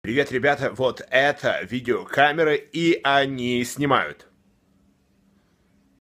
Привет, ребята, вот это видеокамеры, и они снимают.